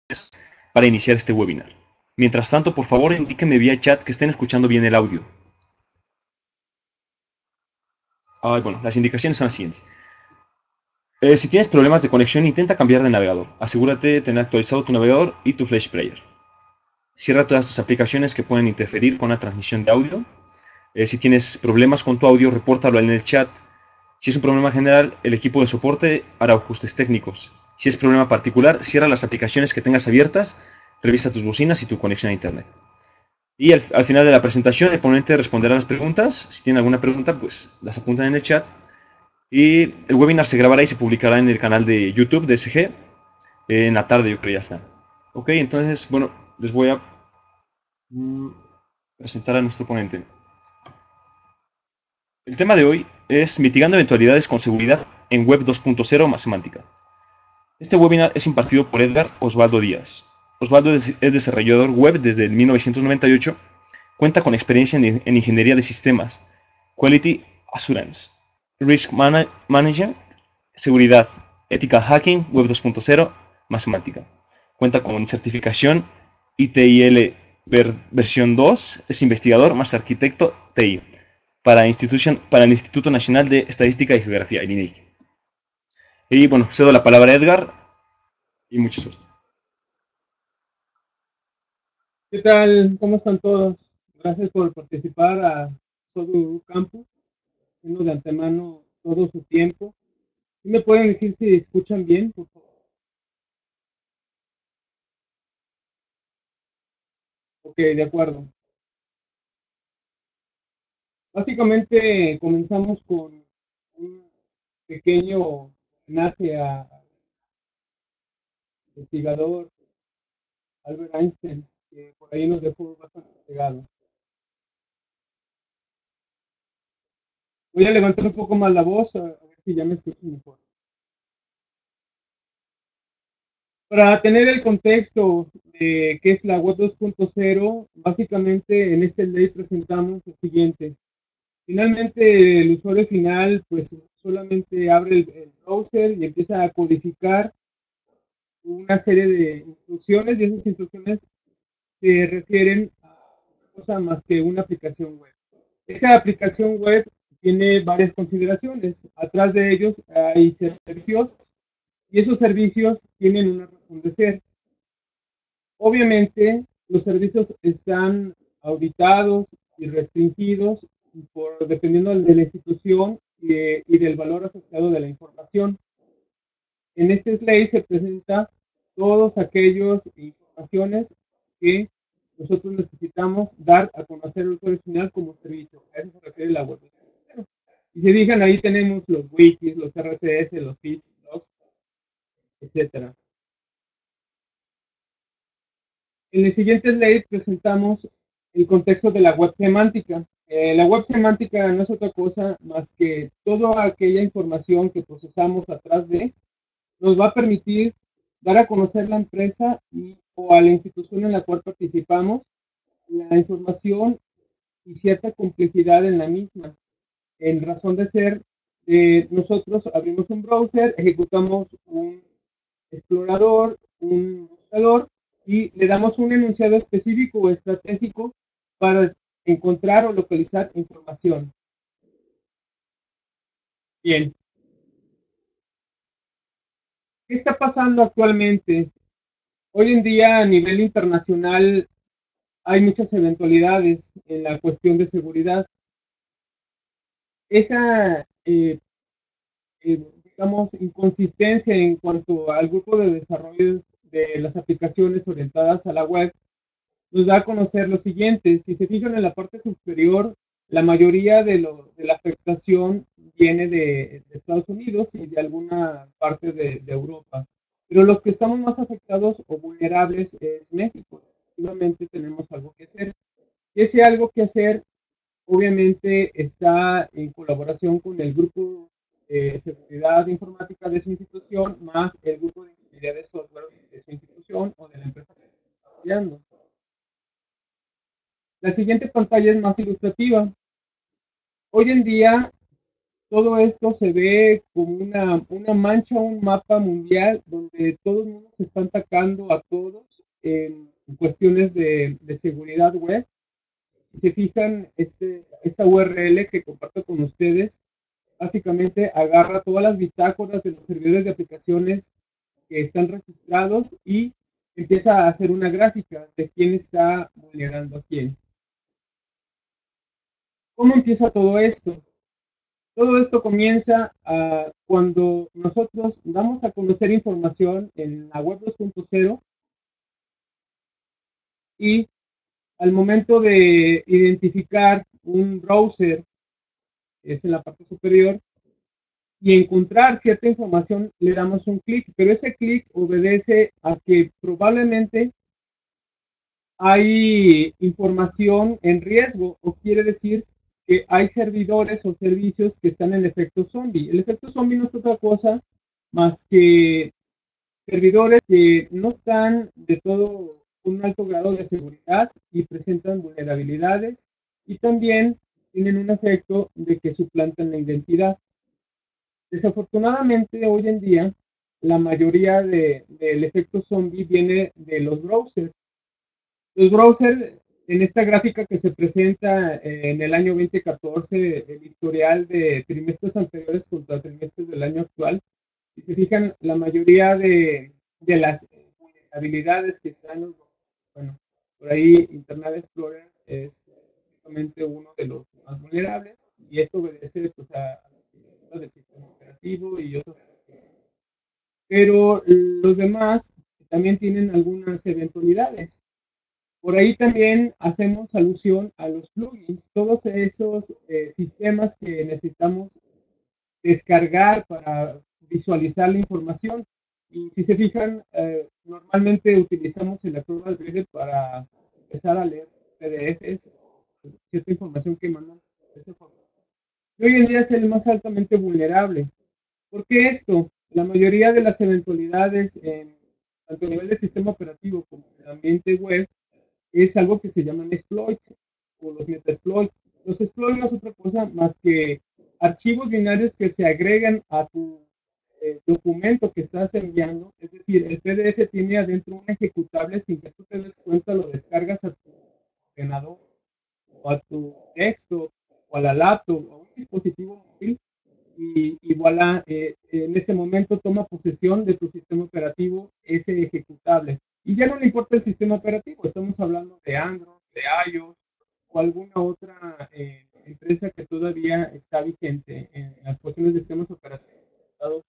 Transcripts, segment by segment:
para iniciar este webinar. Mientras tanto, por favor, indíquenme vía chat que estén escuchando bien el audio. Bueno, las indicaciones son las siguientes. Si tienes problemas de conexión, intenta cambiar de navegador. Asegúrate de tener actualizado tu navegador y tu Flash Player. Cierra todas tus aplicaciones que pueden interferir con la transmisión de audio. Si tienes problemas con tu audio, repórtalo en el chat. Si es un problema general, el equipo de soporte hará ajustes técnicos. Si es problema particular, cierra las aplicaciones que tengas abiertas, revisa tus bocinas y tu conexión a internet. Y al final de la presentación, el ponente responderá las preguntas. Si tiene alguna pregunta, pues las apuntan en el chat. Y el webinar se grabará y se publicará en el canal de YouTube de SG en la tarde, yo creo ya está. Ok, entonces, bueno, les voy a presentar a nuestro ponente. El tema de hoy es mitigando eventualidades con seguridad en Web 2.0 más semántica. Este webinar es impartido por Edgar Osvaldo Díaz. Osvaldo es desarrollador web desde el 1998, cuenta con experiencia en ingeniería de sistemas, Quality Assurance, Risk Management, Seguridad, Ethical Hacking, Web 2.0, más semántica. Cuenta con certificación ITIL versión 2, es investigador más arquitecto TI para el Instituto Nacional de Estadística y Geografía, el INEGI. Y bueno, cedo la palabra a Edgar y mucha suerte. ¿Qué tal? ¿Cómo están todos? Gracias por participar a todo Campus, haciendo de antemano todo su tiempo. ¿Sí me pueden decir si escuchan bien, por favor? Ok, de acuerdo. Básicamente comenzamos con un pequeño homenaje a investigador Albert Einstein, que por ahí nos dejó bastante pegado. Voy a levantar un poco más la voz, a ver si ya me escuchan mejor. Para tener el contexto de qué es la web 2.0, básicamente en este ley presentamos lo siguiente. Finalmente el usuario final pues solamente abre el browser y empieza a codificar una serie de instrucciones y esas instrucciones se refieren a otra cosa más que una aplicación web. Esa aplicación web tiene varias consideraciones. Atrás de ellos hay servicios y esos servicios tienen una razón de ser. Obviamente, los servicios están auditados y restringidos dependiendo de la institución y del valor asociado de la información. En esta ley se presenta todos aquellos informaciones que nosotros necesitamos dar a conocer al usuario final como servicio. A eso se refiere la web. Y se fijan, ahí tenemos los wikis, los RCS, los feeds, logs, etcétera. En el siguiente slide presentamos el contexto de la web semántica. La web semántica no es otra cosa más que toda aquella información que procesamos atrás de nos va a permitir dar a conocer la empresa o a la institución en la cual participamos, la información y cierta complejidad en la misma. En razón de ser, nosotros abrimos un browser, ejecutamos un explorador, un buscador y le damos un enunciado específico o estratégico para encontrar o localizar información. Bien, ¿qué está pasando actualmente? Hoy en día a nivel internacional hay muchas eventualidades en la cuestión de seguridad. Esa, digamos, inconsistencia en cuanto al grupo de desarrollo de las aplicaciones orientadas a la web nos da a conocer lo siguiente. Si se fijan en la parte superior, la mayoría de la afectación viene de Estados Unidos y de alguna parte de Europa. Pero los que estamos más afectados o vulnerables es México. Efectivamente tenemos algo que hacer. Ese algo que hacer obviamente está en colaboración con el grupo de seguridad informática de su institución más el grupo de ingeniería de software de su institución o de la empresa que está desarrollando. La siguiente pantalla es más ilustrativa. Hoy en día todo esto se ve como una mancha, un mapa mundial donde todo el mundo se está atacando a todos en cuestiones de seguridad web. Si se fijan, esta URL que comparto con ustedes básicamente agarra todas las bitácoras de los servidores de aplicaciones que están registrados y empieza a hacer una gráfica de quién está vulnerando a quién. ¿Cómo empieza todo esto? Todo esto comienza cuando nosotros damos a conocer información en la web 2.0 y al momento de identificar un browser, es en la parte superior, y encontrar cierta información, le damos un clic, pero ese clic obedece a que probablemente hay información en riesgo, o quiere decir que hay servidores o servicios que están en efecto zombie. El efecto zombie no es otra cosa más que servidores que no están de todo un alto grado de seguridad y presentan vulnerabilidades y también tienen un efecto de que suplantan la identidad. Desafortunadamente, hoy en día, la mayoría del efecto zombie viene de los browsers. Los browsers, en esta gráfica que se presenta en el año 2014, el historial de trimestres anteriores contra trimestres del año actual, si se fijan, la mayoría de las vulnerabilidades que están, bueno, por ahí Internet Explorer es justamente uno de los más vulnerables y esto obedece pues, a la del sistema operativo y otros. Pero los demás también tienen algunas eventualidades. Por ahí también hacemos alusión a los plugins, todos esos sistemas que necesitamos descargar para visualizar la información. Y si se fijan, normalmente utilizamos el Acrobat Reader para empezar a leer PDFs, cierta información que mandan de esa forma. Y hoy en día es el más altamente vulnerable. ¿Por qué esto? La mayoría de las eventualidades, tanto a nivel del sistema operativo como en el ambiente web, es algo que se llaman exploits o los metaexploits. Los exploits no es otra cosa más que archivos binarios que se agregan a tu documento que estás enviando. Es decir, el PDF tiene adentro un ejecutable sin que tú te des cuenta, lo descargas a tu ordenador o a tu desktop o a la laptop o a un dispositivo móvil y voilà, en ese momento toma posesión de tu sistema operativo ese ejecutable. Y ya no le importa el sistema operativo, estamos hablando de Android, de iOS o alguna otra empresa que todavía está vigente en las cuestiones de sistemas operativos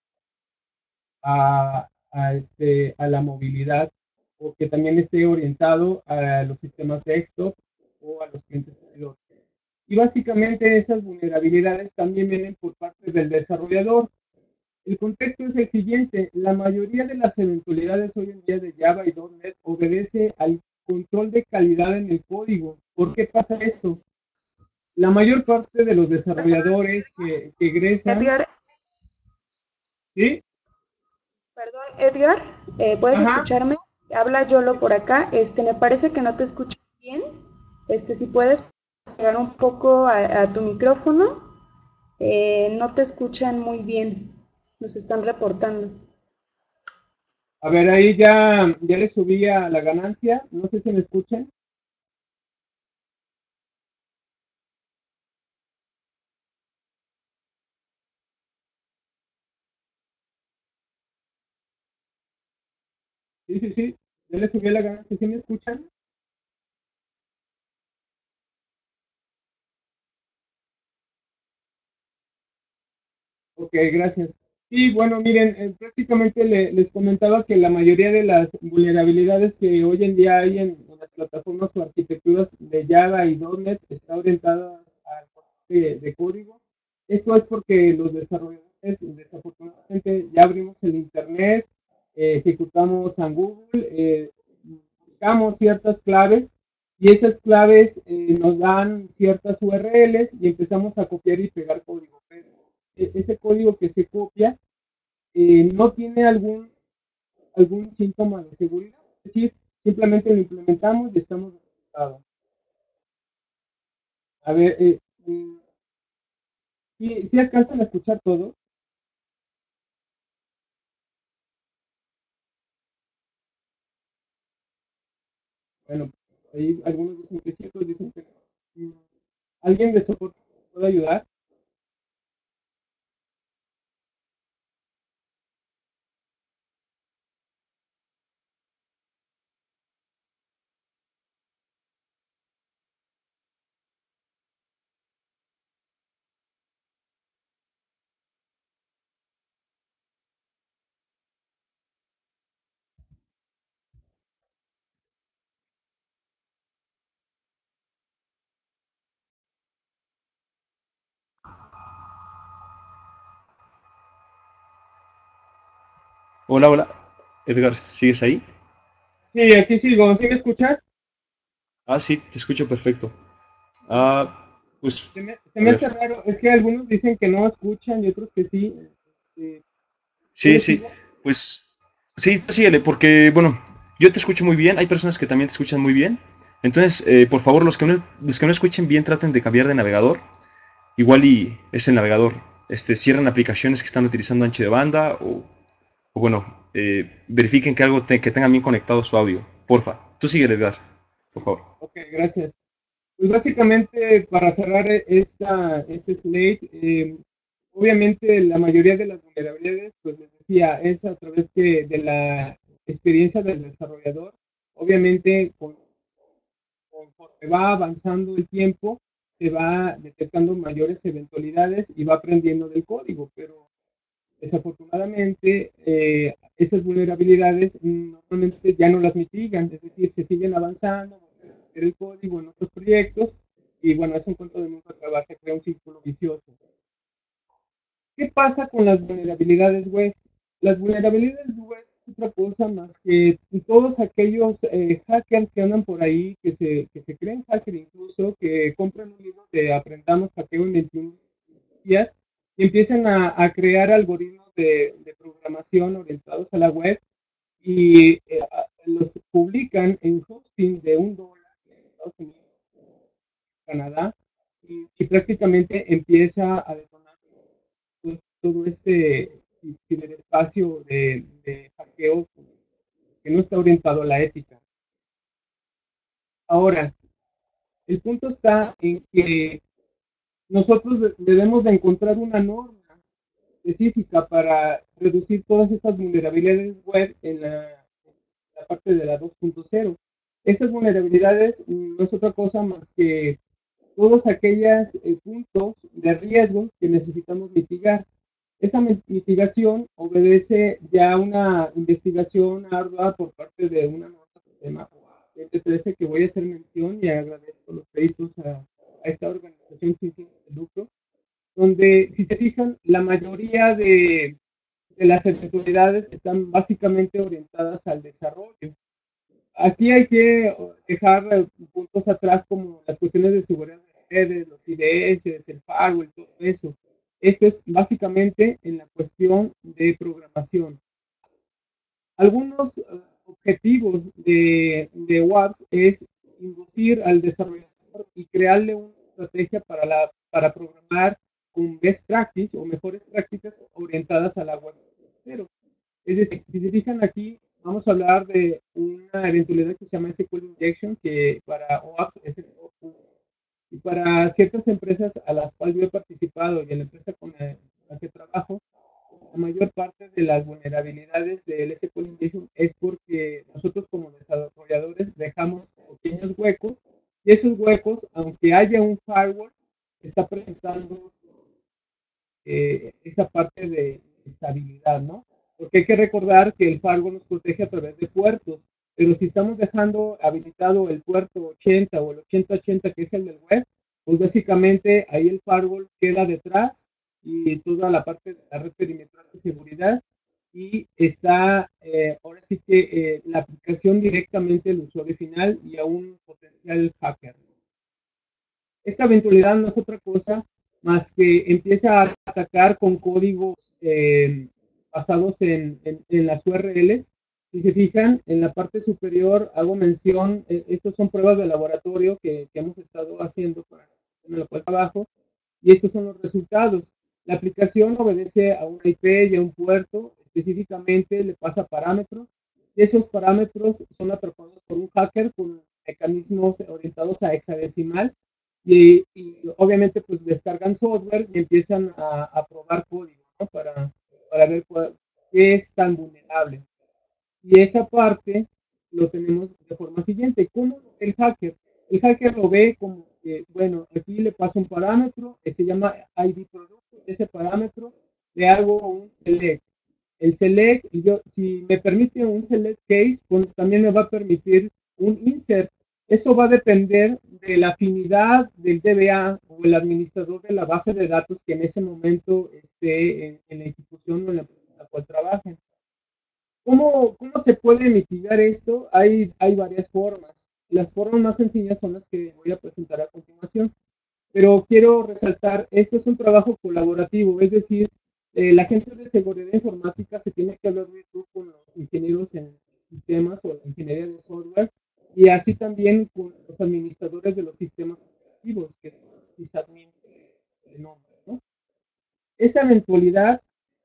a la movilidad o que también esté orientado a los sistemas desktop o a los clientes servidores. Y básicamente esas vulnerabilidades también vienen por parte del desarrollador. El contexto es el siguiente, la mayoría de las eventualidades hoy en día de Java y .NET obedece al control de calidad en el código. ¿Por qué pasa esto? La mayor parte de los desarrolladores que egresan, Edgar, ¿sí? perdón, Edgar, ¿puedes Ajá, escucharme? Habla Yolo por acá. Me parece que no te escucho bien. Si puedes pegar un poco a tu micrófono, no te escuchan muy bien. Nos están reportando. a ver, ahí ya le subí a la ganancia, no sé si me escuchan. Sí, sí, sí, ya le subí a la ganancia, ¿sí me escuchan? Ok, gracias. Y bueno, miren, prácticamente les comentaba que la mayoría de las vulnerabilidades que hoy en día hay en las plataformas o arquitecturas de Java y .NET está orientadas al de código. Esto es porque los desarrolladores, desafortunadamente, ya abrimos el Internet, ejecutamos en Google, buscamos ciertas claves y esas claves nos dan ciertas URLs y empezamos a copiar y pegar código. Pero ese código que se copia no tiene algún síntoma de seguridad. Es decir, simplemente lo implementamos y estamos resultados. A ver, ¿Sí alcanzan a escuchar todo? Bueno, ahí algunos dicen que sí, otros dicen que no. ¿Alguien de soporte puede ayudar? Hola, hola. Edgar, ¿sigues ahí? Sí, aquí sigo. ¿Sí me escuchas? Ah, sí, te escucho perfecto. Pues, Se a me ver. hace raro. Es que algunos dicen que no escuchan y otros que sí. Sí, ¿Puedes sí, seguir? pues, sí, tú síguele, porque, bueno, yo te escucho muy bien, hay personas que también te escuchan muy bien. Entonces, por favor, los que no escuchen bien, traten de cambiar de navegador. Igual y es el navegador. Cierran aplicaciones que están utilizando ancho de banda o bueno, verifiquen que que tengan bien conectado su audio. Porfa, tú síguele, Edgar, por favor. Ok, gracias. Pues básicamente, para cerrar este slate, obviamente la mayoría de las vulnerabilidades, pues les decía, es a través de la experiencia del desarrollador. Obviamente, conforme va avanzando el tiempo, se va detectando mayores eventualidades y va aprendiendo del código, pero desafortunadamente esas vulnerabilidades normalmente ya no las mitigan, es decir, se siguen avanzando, el código en otros proyectos y bueno, es un punto de nunca acabar, se crea un círculo vicioso. ¿Qué pasa con las vulnerabilidades web? Las vulnerabilidades web es otra cosa más que todos aquellos hackers que andan por ahí, que se creen hacker incluso, que compran un libro de Aprendamos Hackeo en 21 días y empiezan a crear algoritmos de programación orientados a la web y los publican en hosting de $1 en Estados Unidos, Canadá, y prácticamente empieza a detonar todo este ciberespacio de hackeo que no está orientado a la ética. Ahora, el punto está en que nosotros debemos de encontrar una norma específica para reducir todas estas vulnerabilidades web en la parte de la 2.0. Esas vulnerabilidades no es otra cosa más que todos aquellos puntos de riesgo que necesitamos mitigar. Esa mitigación obedece ya a una investigación ardua por parte de una nota que se llama 2013 que voy a hacer mención y agradezco los créditos a esta organización sin fines de lucro, donde si se fijan, la mayoría de las eventualidades están básicamente orientadas al desarrollo. Aquí hay que dejar puntos atrás como las cuestiones de seguridad de redes, los IDS, el firewall, todo eso. Esto es básicamente en la cuestión de programación. Algunos objetivos de WAPS es inducir al desarrollador y crearle una estrategia para programar con best practice o mejores prácticas orientadas a la web. Pero, es decir, si se fijan aquí, vamos a hablar de una eventualidad que se llama SQL Injection, que para OAPS es el y para ciertas empresas a las cuales yo he participado y en la empresa con la que trabajo, la mayor parte de las vulnerabilidades del SQL Injection es porque nosotros como desarrolladores dejamos pequeños huecos y esos huecos, aunque haya un firewall, está presentando esa parte de estabilidad, ¿no? Porque hay que recordar que el firewall nos protege a través de puertos, pero si estamos dejando habilitado el puerto 80 o el 8080 que es el del web, pues básicamente ahí el firewall queda detrás y toda la parte de la red perimetral de seguridad y está ahora sí que la aplicación directamente al usuario final y a un potencial hacker. Esta eventualidad no es otra cosa más que empieza a atacar con códigos basados en las URLs. Si se fijan, en la parte superior hago mención, estos son pruebas de laboratorio que hemos estado haciendo para en el cual trabajo. y estos son los resultados. La aplicación obedece a una IP y a un puerto, específicamente le pasa parámetros, y esos parámetros son atrapados por un hacker con mecanismos orientados a hexadecimal, y obviamente pues descargan software y empiezan a probar código, ¿no? Para ver qué es tan vulnerable. Y esa parte lo tenemos de forma siguiente. ¿Cómo el hacker? El hacker lo ve como que, bueno, aquí le paso un parámetro que se llama ID producto, ese parámetro le hago un select. El select, yo, si me permite un select case, pues también me va a permitir un insert. Eso va a depender de la afinidad del DBA o el administrador de la base de datos que en ese momento esté en la institución o en la cual trabajen. ¿Cómo se puede mitigar esto? Hay varias formas. Las formas más sencillas son las que voy a presentar a continuación, pero quiero resaltar, esto es un trabajo colaborativo, es decir, la gente de seguridad informática se tiene que hablar de tú con los ingenieros en sistemas o la ingeniería de software, y así también con los administradores de los sistemas operativos, que son sysadmin de nombre, ¿no? Esa eventualidad,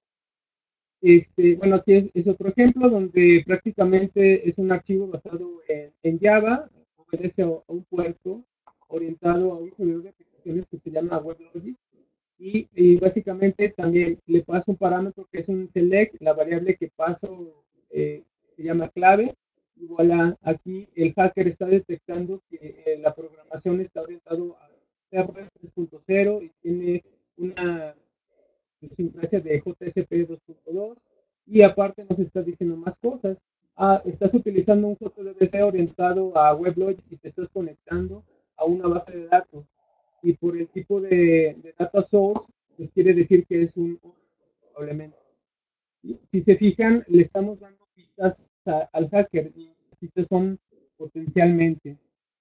bueno, aquí es otro ejemplo donde prácticamente es un archivo basado en Java, obedece a un puerto orientado a un servidor de aplicaciones que se llama WebLogic, y básicamente también le paso un parámetro que es un select, la variable que paso se llama clave, y voilà, aquí el hacker está detectando que la programación está orientada a R 3.0 y tiene una idiosincrasia de JSP 2.2, y aparte nos está diciendo más cosas. Estás utilizando un JDBC orientado a WebLogic y te estás conectando a una base de datos. Y por el tipo de data source, pues quiere decir que es un probablemente. Si se fijan, le estamos dando pistas al hacker, y pistas son potencialmente.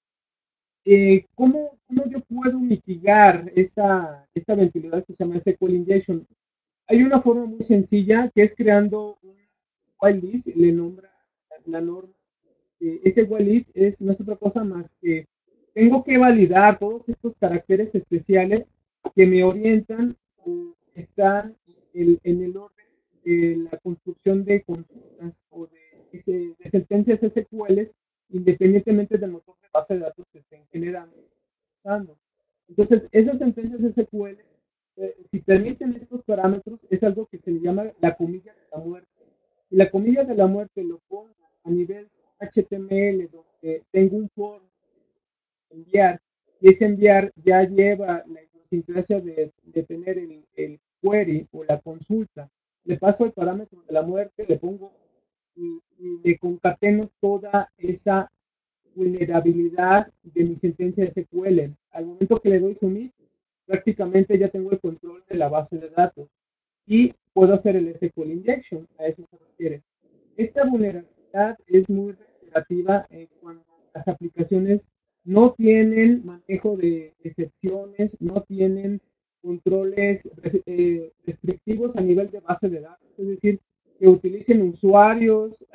¿Cómo yo puedo mitigar esta eventualidad que se llama SQL injection? Hay una forma muy sencilla que es creando un whitelist, le nombra la norma. Ese whitelist no es otra cosa más que tengo que validar todos estos caracteres especiales que me orientan o están en el orden de la construcción de consultas o de sentencias SQL, independientemente del motor de base de datos que estén generando. Entonces, esas sentencias SQL, si permiten estos parámetros, es algo que se le llama la comilla de la muerte. Y la comilla de la muerte lo pongo a nivel HTML, donde tengo un form enviar, y ese enviar ya lleva la idiosincrasia de tener el query o la consulta. Le paso el parámetro de la muerte, le pongo y le concateno toda esa vulnerabilidad de mi sentencia SQL. Al momento que le doy submit, prácticamente ya tengo el control de la base de datos y puedo hacer el SQL injection, a eso se refiere. Esta vulnerabilidad es muy relativa cuando las aplicaciones no tienen manejo de excepciones, no tienen controles restrictivos a nivel de base de datos, es decir, que utilicen usuarios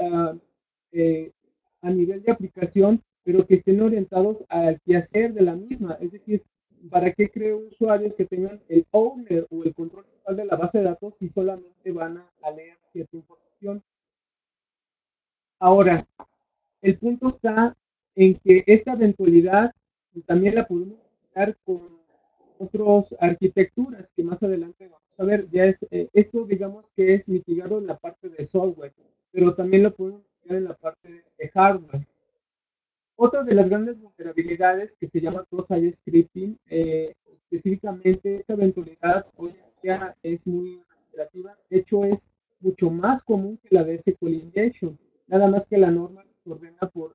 a nivel de aplicación, pero que estén orientados al quehacer de la misma, es decir, ¿para qué creo usuarios que tengan el owner o el control total de la base de datos si solamente van a leer cierta información? Ahora, el punto está en que esta eventualidad también la podemos usar con otras arquitecturas que más adelante vamos a ver. Ya esto digamos que es mitigado en la parte de software, pero también lo podemos mitigar en la parte de hardware. Otra de las grandes vulnerabilidades que se llama cross-site scripting, específicamente esta eventualidad hoy en día es muy operativa, de hecho es mucho más común que la de SQL injection, nada más que la norma se ordena por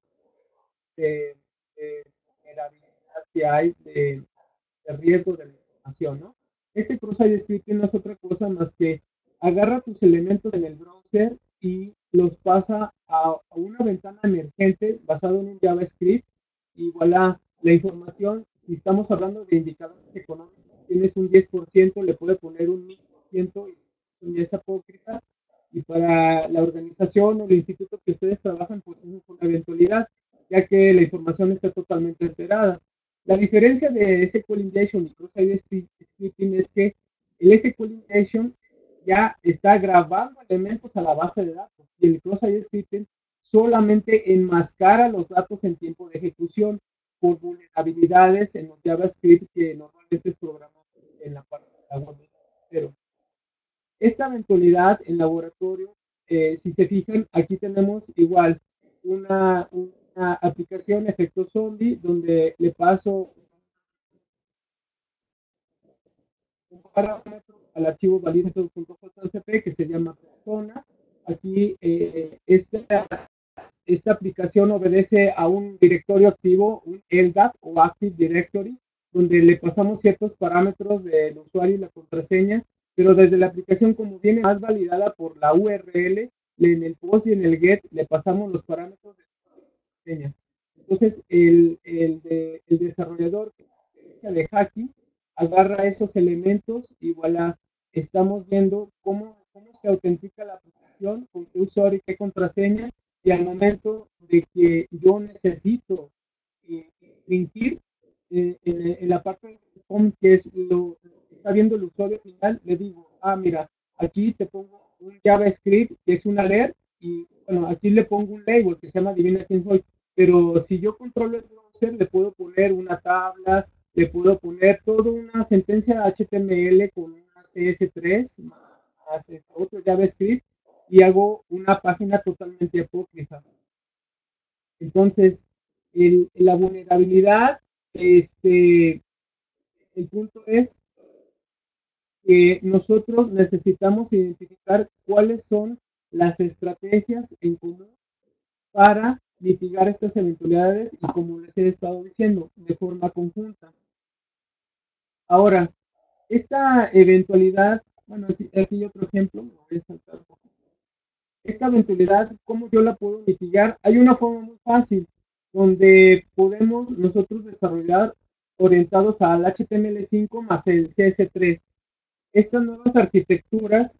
vulnerabilidad que hay de riesgo de la información, ¿no? Este cross-site scripting no es otra cosa más que agarra tus elementos en el browser y los pasa a una ventana emergente basado en un JavaScript, y voilà, la información, si estamos hablando de indicadores económicos, tienes un 10%, le puede poner un 1000% y es apócrifa, y para la organización o el instituto que ustedes trabajan, pues es una eventualidad, ya que la información está totalmente alterada. La diferencia de SQL Injection y Cross-Site scripting es que el SQL Injection ya está grabando elementos a la base de datos y el cross-site scripting solamente enmascara los datos en tiempo de ejecución por vulnerabilidades en los JavaScript que normalmente es programado en la parte de la web. Pero esta eventualidad en laboratorio, si se fijan, aquí tenemos igual una aplicación efecto zombie donde le paso un parámetro al archivo validator.jcp que se llama persona. Aquí esta aplicación obedece a un directorio activo, un LDAP o Active Directory, donde le pasamos ciertos parámetros del usuario y la contraseña, pero desde la aplicación, como viene más validada por la URL, en el post y en el get le pasamos los parámetros de la contraseña. Entonces, el desarrollador de hacking agarra esos elementos y voilà, estamos viendo cómo se autentica la aplicación, con qué usuario y qué contraseña, y al momento de que yo necesito fingir en la parte de home, que es lo que está viendo el usuario final, le digo, mira, aquí te pongo un JavaScript que es un alert, y bueno, aquí le pongo un label que se llama Adivina quién soy, pero si yo controlo el browser, le puedo poner una tabla, le puedo poner toda una sentencia HTML con una CS3 más otro JavaScript y hago una página totalmente apócrifa. Entonces, la vulnerabilidad, el punto es que nosotros necesitamos identificar cuáles son las estrategias en común para mitigar estas eventualidades y, como les he estado diciendo, de forma conjunta. Ahora, esta eventualidad, bueno, aquí hay otro ejemplo, me voy a saltar un poco. Esta eventualidad, ¿cómo yo la puedo mitigar? Hay una forma muy fácil donde podemos nosotros desarrollar orientados al HTML5 más el CS3. Estas nuevas arquitecturas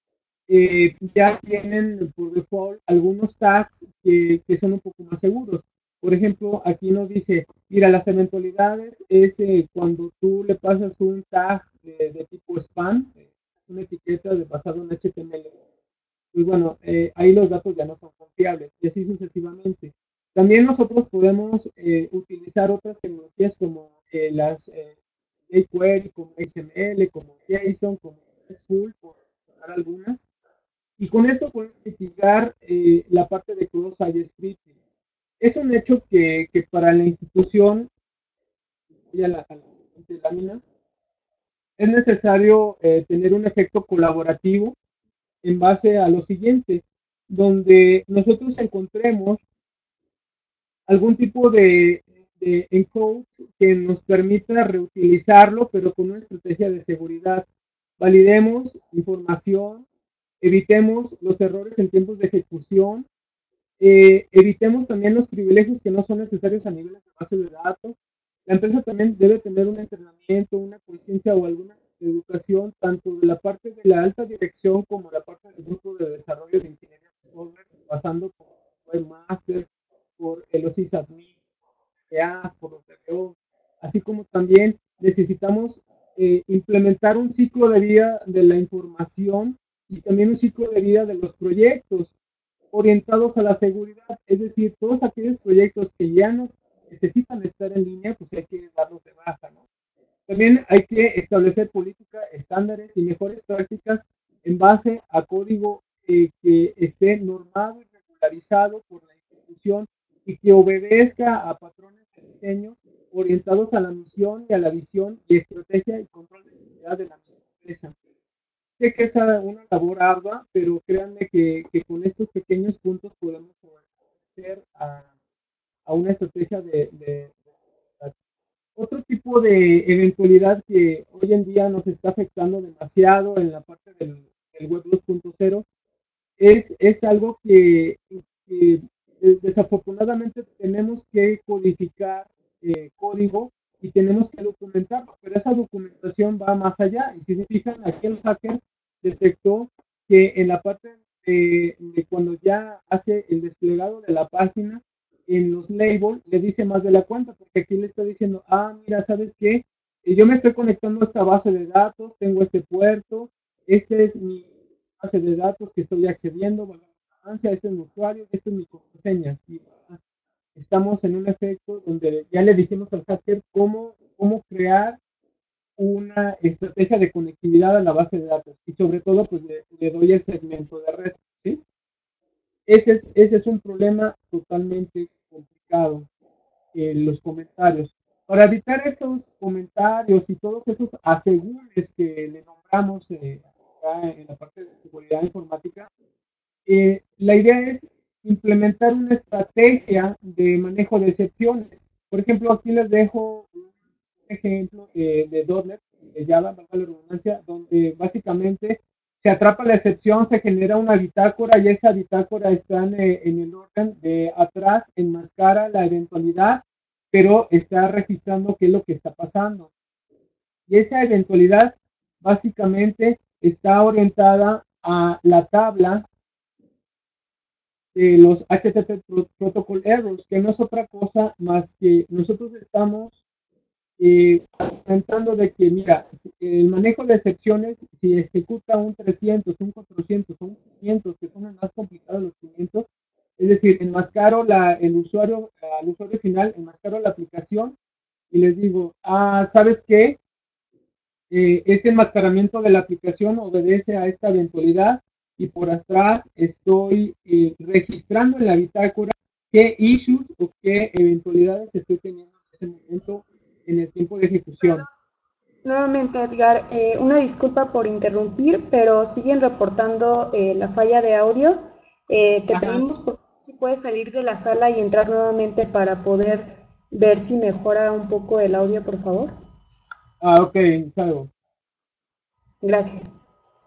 ya tienen por default algunos tags que son un poco más seguros. Por ejemplo, aquí nos dice, mira, las eventualidades es cuando tú le pasas un tag de tipo spam, una etiqueta basada en HTML. Y bueno, ahí los datos ya no son confiables y así sucesivamente. También nosotros podemos utilizar otras tecnologías como las jQuery, como XML, como JSON, como RESTful, por mencionar algunas. Y con esto podemos mitigar la parte de cross-site scripting. Es un hecho que para la institución, y a la lámina, es necesario tener un efecto colaborativo en base a lo siguiente, donde nosotros encontremos algún tipo de encode que nos permita reutilizarlo, pero con una estrategia de seguridad. Validemos información, evitemos los errores en tiempos de ejecución, evitemos también los privilegios que no son necesarios a nivel de base de datos. La empresa también debe tener un entrenamiento, una conciencia o alguna educación, tanto de la parte de la alta dirección como la parte del grupo de desarrollo de ingeniería de software, pasando por webmaster, por los sysadmin, por los DBO, así como también necesitamos implementar un ciclo de vida de la información y también un ciclo de vida de los proyectos orientados a la seguridad, es decir, todos aquellos proyectos que ya no necesitan estar en línea, pues hay que darlos de baja, ¿no? También hay que establecer políticas, estándares y mejores prácticas en base a código que esté normado y regularizado por la institución y que obedezca a patrones de diseño orientados a la misión y a la visión y estrategia y control de seguridad de la empresa. Sé que es una labor ardua, pero créanme que con estos pequeños puntos podemos hacer a una estrategia de otro tipo de eventualidad que hoy en día nos está afectando demasiado en la parte del web 2.0 es algo que desafortunadamente tenemos que codificar código y tenemos que documentarlo, pero esa documentación va más allá. Y si se fijan, aquí el hacker detectó que en la parte de cuando ya hace el desplegado de la página, en los labels le dice más de la cuenta, porque aquí le está diciendo, mira, ¿sabes qué? yo me estoy conectando a esta base de datos, tengo este puerto, este es mi base de datos que estoy accediendo, valga la redundancia, este es mi usuario, este es mi contraseña. Y estamos en un efecto donde ya le dijimos al hacker cómo crear una estrategia de conectividad a la base de datos y sobre todo pues le doy el segmento de red, ¿sí? Ese es un problema totalmente complicado, los comentarios. Para evitar esos comentarios y todos esos asegúnes que le nombramos acá en la parte de seguridad informática, la idea es implementar una estrategia de manejo de excepciones. Por ejemplo, aquí les dejo un ejemplo de .NET, de Java, valga la redundancia, donde básicamente se atrapa la excepción, se genera una bitácora y esa bitácora está en el orden de atrás, enmascara la eventualidad, pero está registrando qué es lo que está pasando. Y esa eventualidad básicamente está orientada a la tabla de los HTTP Protocol Errors, que no es otra cosa más que nosotros estamos argumentando de que, mira, el manejo de excepciones, si ejecuta un 300, un 400 o un 500, que son los más complicados los 500, es decir, enmascaro al usuario final, enmascaro la aplicación y les digo, ¿sabes qué? Ese enmascaramiento de la aplicación obedece a esta eventualidad y por atrás estoy registrando en la bitácora qué issues o qué eventualidades estoy teniendo en ese momento en el tiempo de ejecución. Nuevamente, Edgar, una disculpa por interrumpir, pero siguen reportando la falla de audio. Te pedimos por favor, si puedes salir de la sala y entrar nuevamente para poder ver si mejora un poco el audio, por favor. Ok, salgo. Gracias.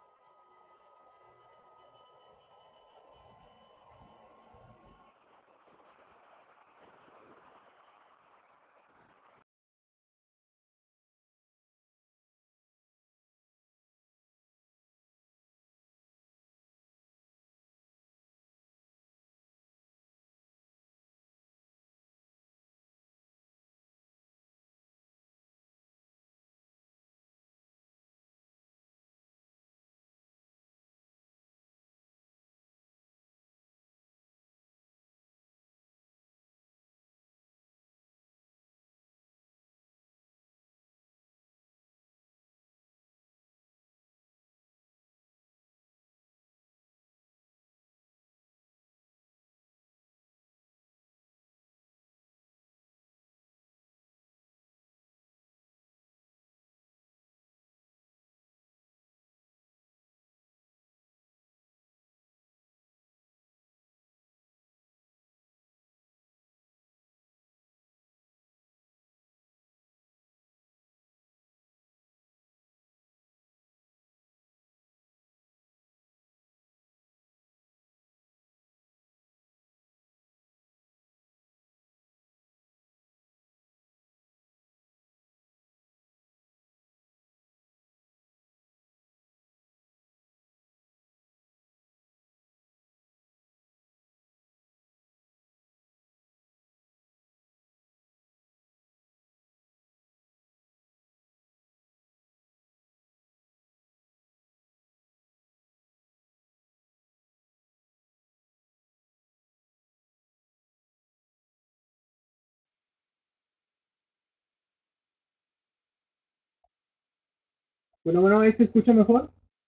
Bueno, ¿ahí se escucha mejor?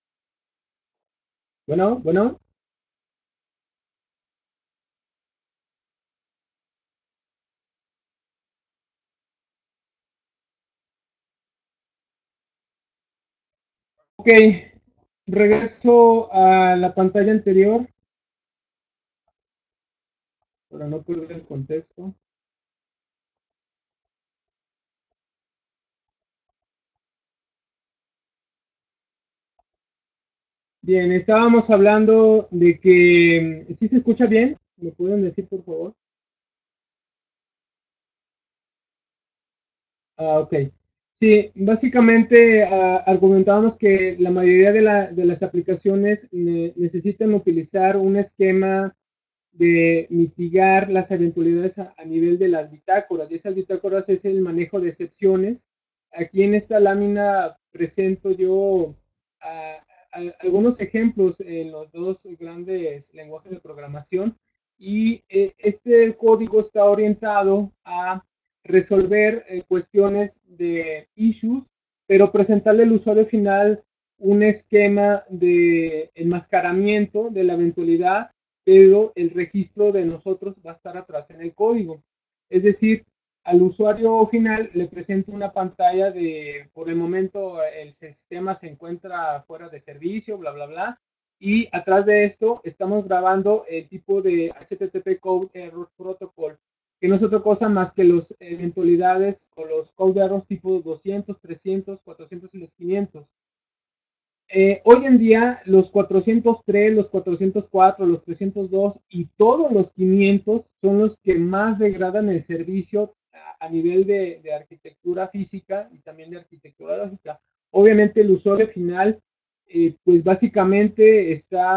Bueno. Ok, regreso a la pantalla anterior para no perder el contexto. Bien, estábamos hablando de que, ¿sí se escucha bien? ¿Me pueden decir, por favor? Ok. Sí, básicamente argumentábamos que la mayoría de las aplicaciones necesitan utilizar un esquema de mitigar las eventualidades a nivel de las bitácoras. Y esas bitácoras es el manejo de excepciones Aquí en esta lámina presento yo a, algunos ejemplos en los dos grandes lenguajes de programación y este código está orientado a resolver cuestiones de issues, pero presentarle al usuario final un esquema de enmascaramiento de la eventualidad, pero el registro de nosotros va a estar atrás en el código. Es decir, al usuario final le presenta una pantalla de, por el momento, el sistema se encuentra fuera de servicio, bla, bla, bla. Y atrás de esto estamos grabando el tipo de HTTP Code Error Protocol, que no es otra cosa más que las eventualidades o los code errors tipo 200, 300, 400 y los 500. Hoy en día los 403, los 404, los 302 y todos los 500 son los que más degradan el servicio a nivel de arquitectura física y también de arquitectura lógica. Obviamente el usuario final, pues básicamente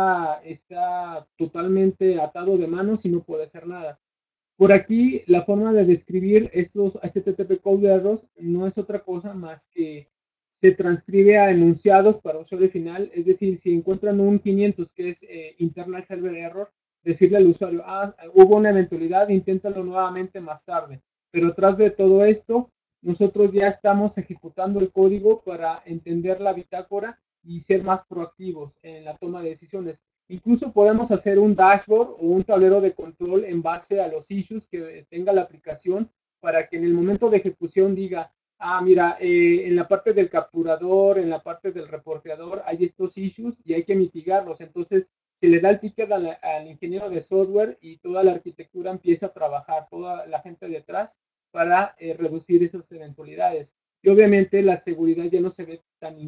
está totalmente atado de manos y no puede hacer nada. Por aquí, la forma de describir estos HTTP code errors no es otra cosa más que se transcribe a enunciados para usuario final, es decir, si encuentran un 500 que es internal server error, decirle al usuario, hubo una eventualidad, inténtalo nuevamente más tarde. Pero atrás de todo esto, nosotros ya estamos ejecutando el código para entender la bitácora y ser más proactivos en la toma de decisiones. Incluso podemos hacer un dashboard o un tablero de control en base a los issues que tenga la aplicación para que en el momento de ejecución diga, mira, en la parte del capturador, en la parte del reporteador hay estos issues y hay que mitigarlos. Entonces se le da el ticket al ingeniero de software y toda la arquitectura empieza a trabajar, toda la gente detrás para reducir esas eventualidades. Y obviamente la seguridad ya no se ve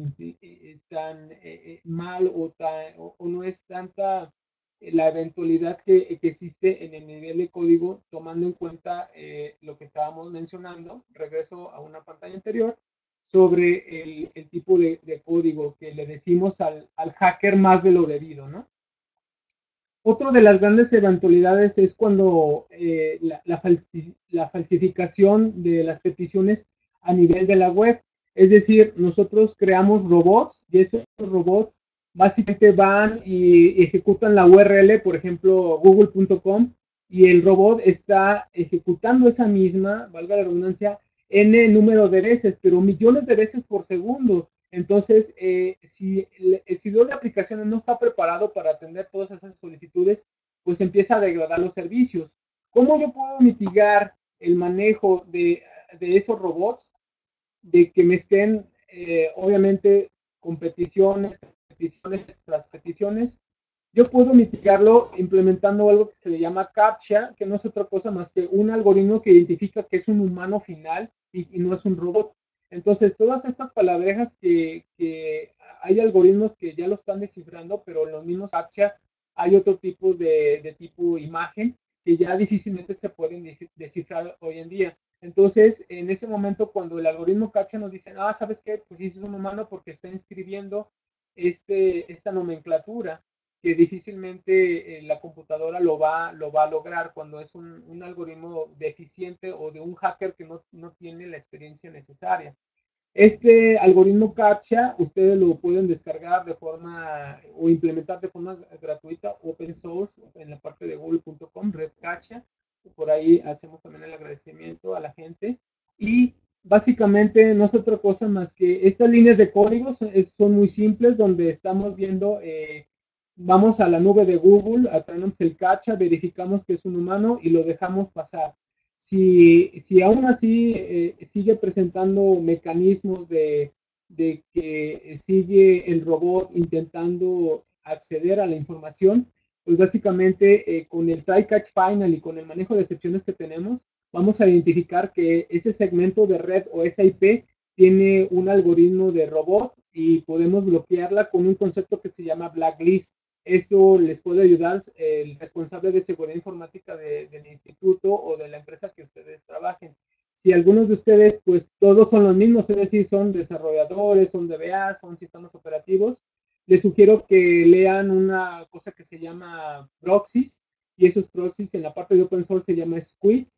tan mal o no es tanta la eventualidad que existe en el nivel de código, tomando en cuenta lo que estábamos mencionando, regreso a una pantalla anterior, sobre el tipo de código que le decimos al hacker más de lo debido, ¿no? Otro de las grandes eventualidades es cuando la falsificación de las peticiones a nivel de la web. Es decir, nosotros creamos robots y esos robots básicamente van y ejecutan la URL, por ejemplo, google.com, y el robot está ejecutando esa misma, valga la redundancia, n número de veces, pero millones de veces por segundo. Entonces, si el servidor de aplicaciones no está preparado para atender todas esas solicitudes, pues empieza a degradar los servicios. ¿Cómo yo puedo mitigar el manejo de esos robots? De que me estén, obviamente, con peticiones tras peticiones. Yo puedo mitigarlo implementando algo que se le llama CAPTCHA, que no es otra cosa más que un algoritmo que identifica que es un humano final y no es un robot. Entonces, todas estas palabrejas que hay algoritmos que ya lo están descifrando, pero en los mismos CAPTCHA hay otro tipo de tipo imagen que ya difícilmente se pueden descifrar hoy en día. Entonces, en ese momento, cuando el algoritmo CAPTCHA nos dice, ¿sabes qué? Pues sí, es un humano porque está inscribiendo esta nomenclatura que difícilmente la computadora lo va a lograr cuando es un algoritmo deficiente o de un hacker que no tiene la experiencia necesaria. Este algoritmo CAPTCHA ustedes lo pueden descargar de forma o implementar de forma gratuita, open source, en la parte de google.com, Red CAPTCHA. Por ahí hacemos también el agradecimiento a la gente. Y básicamente no es otra cosa más que estas líneas de código son muy simples, donde estamos viendo, vamos a la nube de Google, traemos el CAPTCHA, verificamos que es un humano y lo dejamos pasar. Si aún así sigue presentando mecanismos de que sigue el robot intentando acceder a la información, pues básicamente con el try catch final y con el manejo de excepciones que tenemos, vamos a identificar que ese segmento de red o esa IP tiene un algoritmo de robot y podemos bloquearla con un concepto que se llama blacklist. Eso les puede ayudar el responsable de seguridad informática del instituto o de la empresa que ustedes trabajen. Si algunos de ustedes, pues todos son los mismos, es decir, son desarrolladores, son DBA, son sistemas operativos, les sugiero que lean una cosa que se llama proxies, y esos proxies en la parte de open source se llama Squid,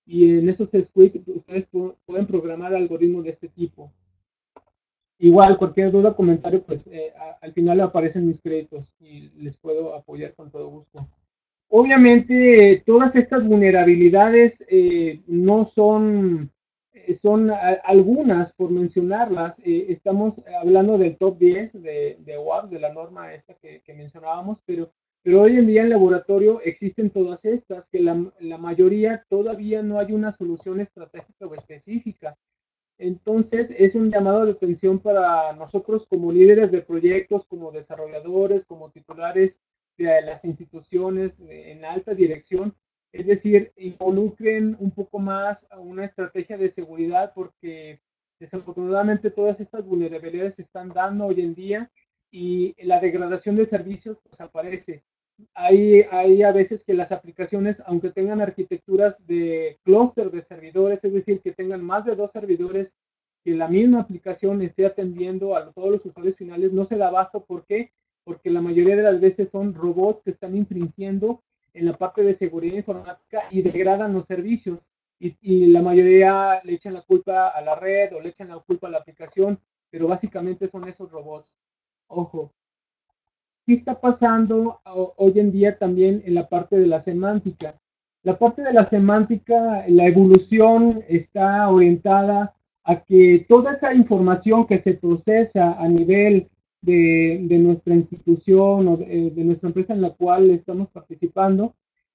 y en esos scripts ustedes pueden programar algoritmos de este tipo. Igual, cualquier duda o comentario, pues al final aparecen mis créditos y les puedo apoyar con todo gusto. Obviamente, todas estas vulnerabilidades no son, son algunas, por mencionarlas. Estamos hablando del top 10 de WAP, de la norma esta que mencionábamos, pero hoy en día en laboratorio existen todas estas, que la mayoría todavía no hay una solución estratégica o específica. Entonces, es un llamado de atención para nosotros como líderes de proyectos, como desarrolladores, como titulares de las instituciones en alta dirección. Es decir, involucren un poco más a una estrategia de seguridad porque desafortunadamente todas estas vulnerabilidades se están dando hoy en día y la degradación de servicios pues aparece. Hay a veces que las aplicaciones, aunque tengan arquitecturas de clúster de servidores, es decir, que tengan más de 2 servidores, que la misma aplicación esté atendiendo a todos los usuarios finales, no se da abasto. ¿Por qué? Porque la mayoría de las veces son robots que están infringiendo en la parte de seguridad informática y degradan los servicios. Y la mayoría le echan la culpa a la red o le echan la culpa a la aplicación, pero básicamente son esos robots. Ojo, ¿qué está pasando hoy en día también en la parte de la semántica? La parte de la semántica, la evolución está orientada a que toda esa información que se procesa a nivel de nuestra institución o de nuestra empresa en la cual estamos participando,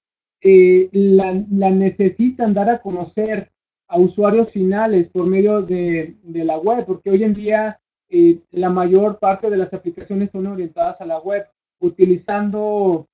la necesitan dar a conocer a usuarios finales por medio de la web, porque hoy en día la mayor parte de las aplicaciones son orientadas a la web, utilizando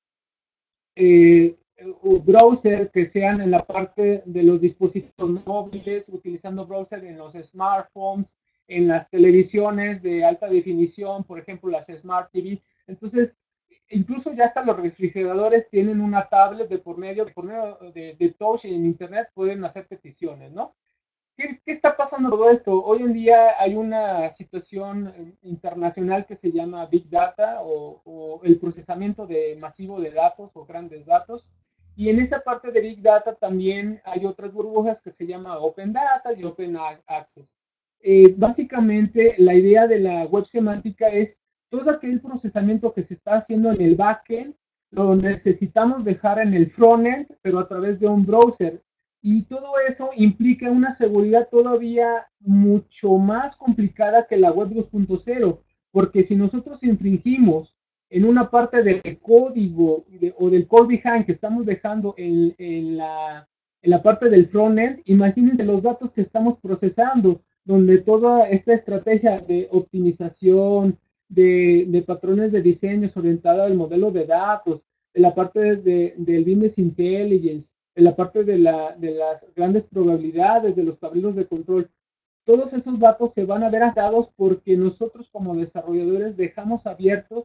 browser que sean en la parte de los dispositivos móviles, utilizando browser en los smartphones, en las televisiones de alta definición, por ejemplo, las Smart TV. Entonces, incluso ya hasta los refrigeradores tienen una tablet por medio de touch en internet, pueden hacer peticiones, ¿no? ¿Qué está pasando con todo esto? Hoy en día hay una situación internacional que se llama Big Data o el procesamiento masivo de datos o grandes datos. Y en esa parte de Big Data también hay otras burbujas que se llama Open Data y Open Access. Básicamente, la idea de la web semántica es todo aquel procesamiento que se está haciendo en el backend, lo necesitamos dejar en el frontend, pero a través de un browser. Y todo eso implica una seguridad todavía mucho más complicada que la web 2.0, porque si nosotros infringimos en una parte del código o del code behind que estamos dejando en la parte del frontend, imagínense los datos que estamos procesando, donde toda esta estrategia de optimización, de patrones de diseños orientada al modelo de datos, de la parte del business intelligence, en la parte de las grandes probabilidades, de los tableros de control, todos esos datos se van a ver atados porque nosotros como desarrolladores dejamos abiertos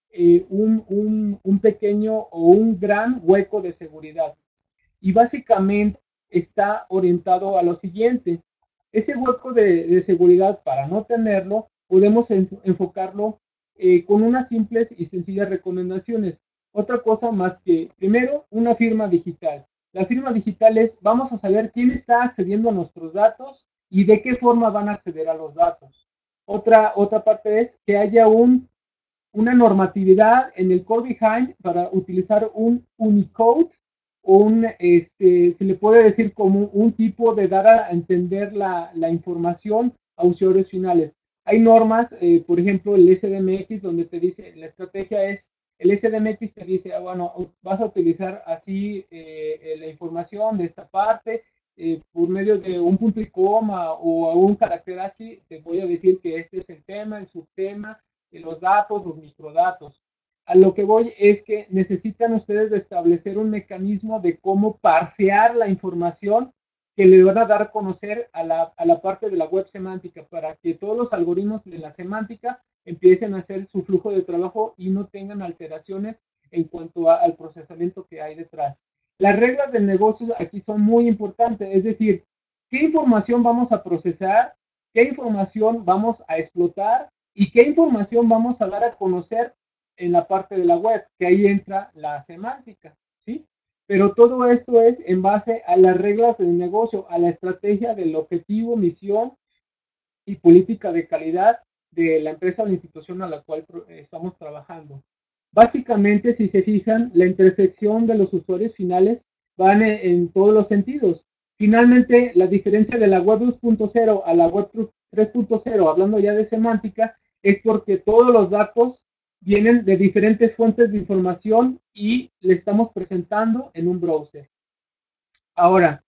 un pequeño o un gran hueco de seguridad. Y básicamente está orientado a lo siguiente. Ese hueco de seguridad, para no tenerlo, podemos enfocarlo con unas simples y sencillas recomendaciones. Otra cosa más que, primero, una firma digital. La firma digital es, vamos a saber quién está accediendo a nuestros datos y de qué forma van a acceder a los datos. Otra parte es que haya una normatividad en el core behind para utilizar un Unicode o se le puede decir como un tipo de dar a entender la información a usuarios finales. Hay normas, por ejemplo, el SDMX, donde te dice, la estrategia es, el SDMX te dice, bueno, vas a utilizar así la información de esta parte, por medio de un punto y coma o un carácter así, te voy a decir que este es el tema, el subtema, los datos, los microdatos. A lo que voy es que necesitan ustedes establecer un mecanismo de cómo parsear la información que le van a dar a conocer a la parte de la web semántica para que todos los algoritmos de la semántica empiecen a hacer su flujo de trabajo y no tengan alteraciones en cuanto al procesamiento que hay detrás. Las reglas del negocio aquí son muy importantes, es decir, ¿qué información vamos a procesar? ¿Qué información vamos a explotar? ¿Y qué información vamos a dar a conocer en la parte de la web? Que ahí entra la semántica, ¿sí? pero todo esto es en base a las reglas del negocio, a la estrategia del objetivo, misión y política de calidad de la empresa o la institución a la cual estamos trabajando. Básicamente, si se fijan, la intersección de los usuarios finales van en todos los sentidos. Finalmente, la diferencia de la web 2.0 a la web 3.0, hablando ya de semántica, es porque todos los datos vienen de diferentes fuentes de información y le estamos presentando en un browser. Ahora,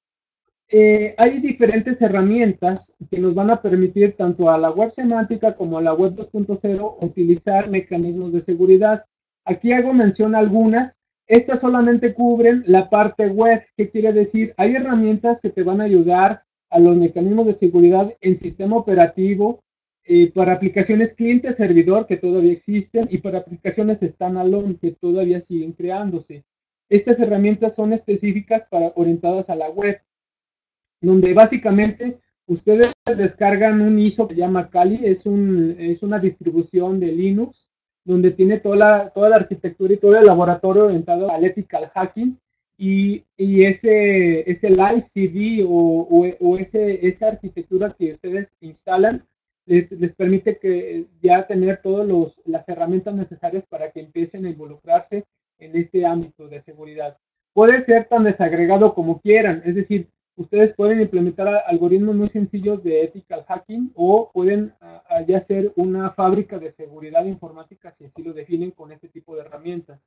hay diferentes herramientas que nos van a permitir tanto a la web semántica como a la web 2.0 utilizar mecanismos de seguridad. Aquí hago mención a algunas. Estas solamente cubren la parte web. ¿Qué quiere decir? Hay herramientas que te van a ayudar a los mecanismos de seguridad en sistema operativo, para aplicaciones cliente-servidor que todavía existen y para aplicaciones standalone que todavía siguen creándose. Estas herramientas son específicas para orientadas a la web, donde básicamente ustedes descargan un ISO que se llama Kali, es una distribución de Linux, donde tiene toda la arquitectura y todo el laboratorio orientado al ethical hacking, y ese live CD o esa arquitectura que ustedes instalan les permite que ya tener todas las herramientas necesarias para que empiecen a involucrarse en este ámbito de seguridad. Puede ser tan desagregado como quieran, es decir, ustedes pueden implementar algoritmos muy sencillos de ethical hacking o pueden ya ser una fábrica de seguridad informática si así lo definen con este tipo de herramientas.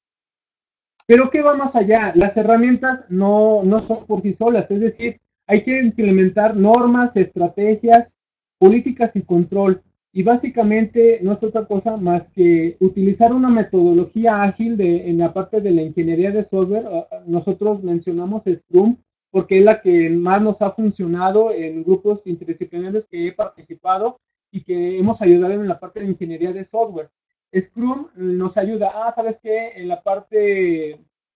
Pero ¿qué va más allá? Las herramientas no son por sí solas, es decir, hay que implementar normas, estrategias, políticas y control. Y básicamente no es otra cosa más que utilizar una metodología ágil en la parte de la ingeniería de software. Nosotros mencionamos Scrum porque es la que más nos ha funcionado en grupos interdisciplinarios que he participado y que hemos ayudado en la parte de ingeniería de software. Scrum nos ayuda, ¿sabes qué? En la parte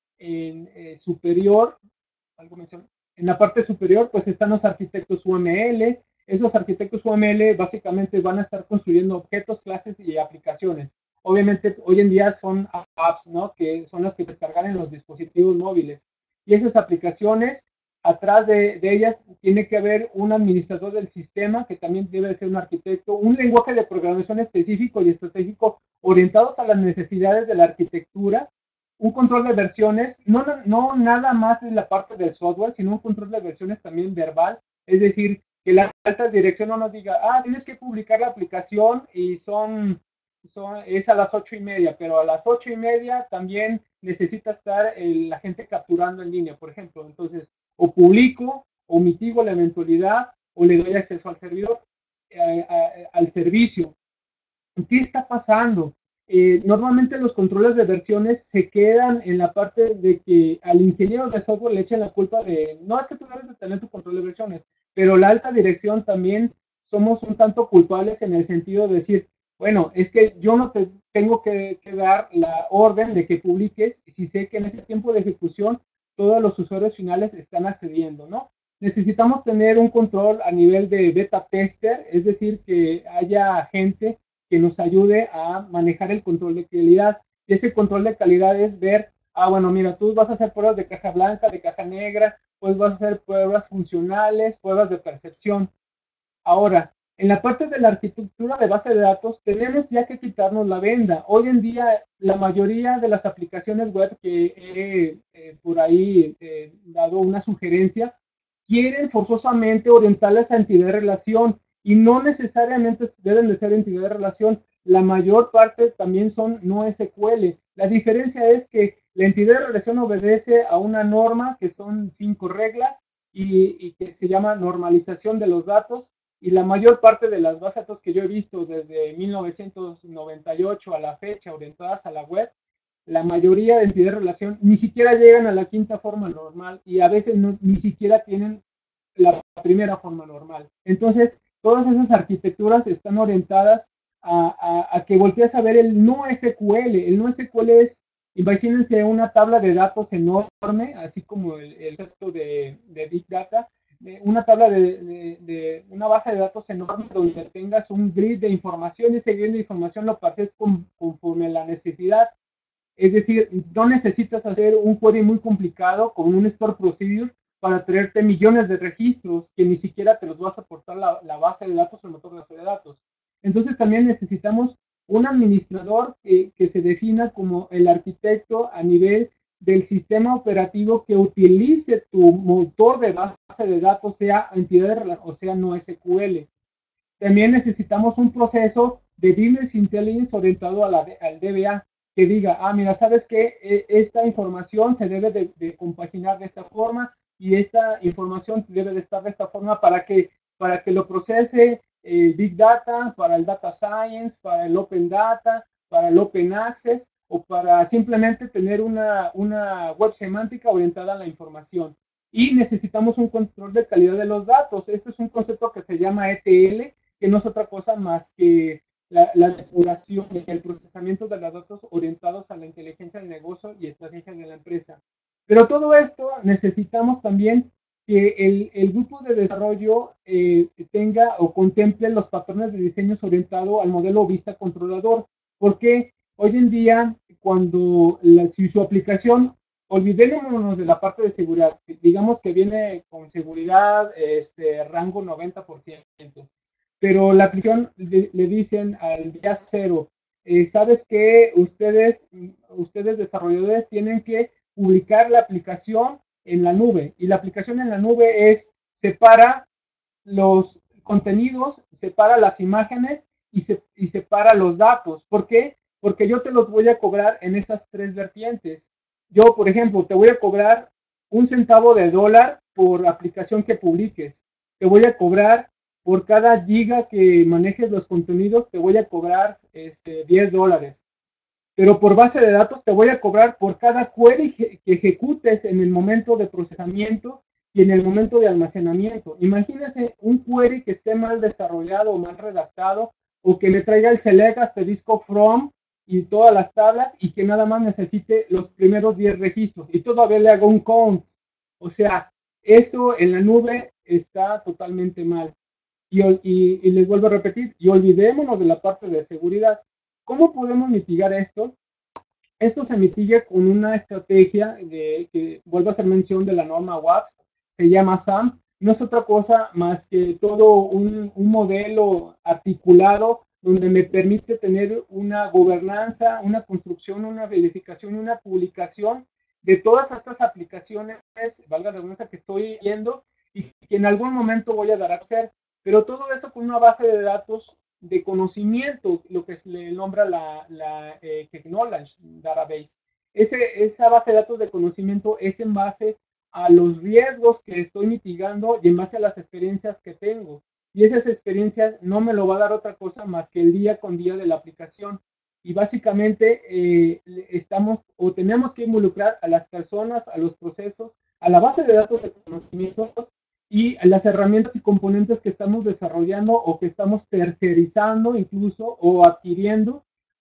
superior, algo mencioné, en la parte superior pues están los arquitectos UML. Esos arquitectos UML básicamente van a estar construyendo objetos, clases y aplicaciones. Obviamente hoy en día son apps, ¿no? Que son las que descargan en los dispositivos móviles. Y esas aplicaciones, atrás de ellas tiene que haber un administrador del sistema que también debe ser un arquitecto, un lenguaje de programación específico y estratégico orientados a las necesidades de la arquitectura, un control de versiones, no nada más en la parte del software, sino un control de versiones también verbal, es decir, que la alta dirección no nos diga, tienes que publicar la aplicación y es a las 8:30, pero a las 8:30 también necesita estar la gente capturando en línea, por ejemplo. Entonces, o publico, o mitigo la eventualidad, o le doy acceso al servidor, al servicio. ¿Qué está pasando? Normalmente los controles de versiones se quedan en la parte de que al ingeniero de software le echen la culpa de, no, es que tú debes de tener tu control de versiones, pero la alta dirección también somos un tanto culpables en el sentido de decir, bueno, es que yo no te tengo que dar la orden de que publiques si sé que en ese tiempo de ejecución todos los usuarios finales están accediendo, ¿no? Necesitamos tener un control a nivel de beta tester, es decir, que haya gente que nos ayude a manejar el control de calidad. Y ese control de calidad es ver, bueno, mira, tú vas a hacer pruebas de caja blanca, de caja negra, pues vas a hacer pruebas funcionales, pruebas de percepción. Ahora, en la parte de la arquitectura de base de datos, tenemos ya que quitarnos la venda. Hoy en día, la mayoría de las aplicaciones web que he por ahí dado una sugerencia, quieren forzosamente orientarlas a entidad de relación y no necesariamente deben de ser entidad de relación. La mayor parte también son no SQL. La diferencia es que la entidad de relación obedece a una norma que son 5 reglas y que se llama normalización de los datos, y la mayor parte de las bases de datos que yo he visto desde 1998 a la fecha orientadas a la web, la mayoría de entidades de relación ni siquiera llegan a la quinta forma normal y a veces ni siquiera tienen la primera forma normal. Entonces, todas esas arquitecturas están orientadas a que voltees a ver el no SQL. El no SQL es, imagínense una tabla de datos enorme, así como el concepto de Big Data, una tabla una base de datos enorme donde tengas un grid de información y ese grid de información lo pases conforme la necesidad. Es decir, no necesitas hacer un query muy complicado con un store procedure para traerte millones de registros que ni siquiera te los vas a aportar la base de datos o el motor de base de datos. Entonces también necesitamos un administrador que se defina como el arquitecto a nivel del sistema operativo que utilice tu motor de base de datos, sea entidad de, o sea no SQL. También necesitamos un proceso de Business Intelligence orientado al DBA, que diga, mira, ¿sabes qué? Esta información se debe de compaginar de esta forma y esta información debe de estar de esta forma para que lo procese Big Data, para el Data Science, para el Open Data, para el Open Access o para simplemente tener una web semántica orientada a la información. Y necesitamos un control de calidad de los datos. Este es un concepto que se llama ETL, que no es otra cosa más que la depuración, el procesamiento de los datos orientados a la inteligencia del negocio y estrategia de la empresa. Pero todo esto necesitamos también que el grupo de desarrollo tenga o contemple los patrones de diseños orientados al modelo vista controlador, porque hoy en día, si su aplicación, olvidémonos de la parte de seguridad, digamos que viene con seguridad rango 90%, pero la aplicación le dicen al día cero, sabes que ustedes desarrolladores tienen que publicar la aplicación en la nube, y la aplicación en la nube separa los contenidos, separa las imágenes y separa los datos. ¿Por qué? Porque yo te los voy a cobrar en esas tres vertientes. Yo, por ejemplo, te voy a cobrar $0.01 por aplicación que publiques. Te voy a cobrar por cada giga que manejes los contenidos, te voy a cobrar $10. Pero por base de datos te voy a cobrar por cada query que ejecutes en el momento de procesamiento y en el momento de almacenamiento. Imagínense un query que esté mal desarrollado o mal redactado, o que le traiga el select hasta disco from y todas las tablas, y que nada más necesite los primeros 10 registros y todavía le haga un count. O sea, eso en la nube está totalmente mal. Y les vuelvo a repetir, y olvidémonos de la parte de seguridad. ¿Cómo podemos mitigar esto? Esto se mitiga con una estrategia que vuelvo a hacer mención de la norma WAPS, se llama SAM, no es otra cosa más que todo un modelo articulado donde me permite tener una gobernanza, una construcción, una verificación, una publicación de todas estas aplicaciones, valga la redundancia, que estoy viendo y que en algún momento voy a dar a hacer, pero todo eso con una base de datos de conocimiento, lo que se le nombra la Knowledge Database. Esa base de datos de conocimiento es en base a los riesgos que estoy mitigando y en base a las experiencias que tengo. Y esas experiencias no me lo va a dar otra cosa más que el día con día de la aplicación. Y básicamente estamos o tenemos que involucrar a las personas, a los procesos, a la base de datos de conocimientos y las herramientas y componentes que estamos desarrollando o que estamos tercerizando incluso o adquiriendo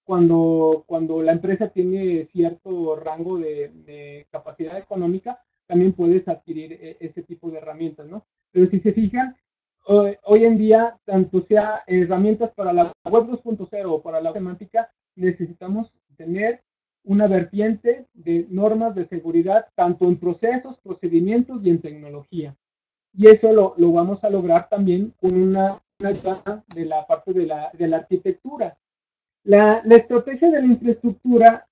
cuando la empresa tiene cierto rango de capacidad económica, también puedes adquirir este tipo de herramientas, ¿no? Pero si se fijan, hoy en día, tanto sea herramientas para la web 2.0 o para la semántica, necesitamos tener una vertiente de normas de seguridad, tanto en procesos, procedimientos y en tecnología. Y eso lo vamos a lograr también con una ayuda de la parte de la arquitectura. La estrategia de la infraestructura,